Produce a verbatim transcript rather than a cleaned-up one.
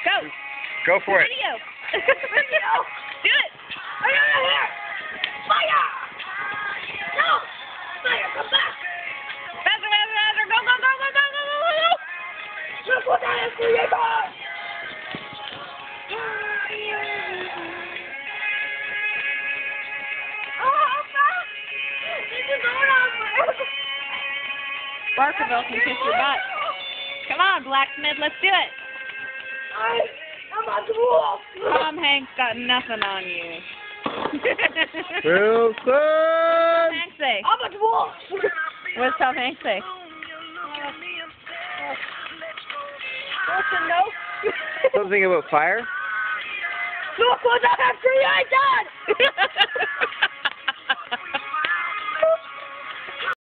Go. Go for it. Video. Video. Do it. Fire! Fire! No! Fire, come back! Faster, faster, faster! Go, go, go, go, go, go, go, go! Look what I have created! Barkerville can kiss your butt. Come on, Blacksmith, let's do it. I, I'm a wolf. Tom Hanks got nothing on you. Wilson! Tom Hanks say? I'm a wolf. What does Tom Hanks say? Wilson, no. Something about fire? Look what I have created!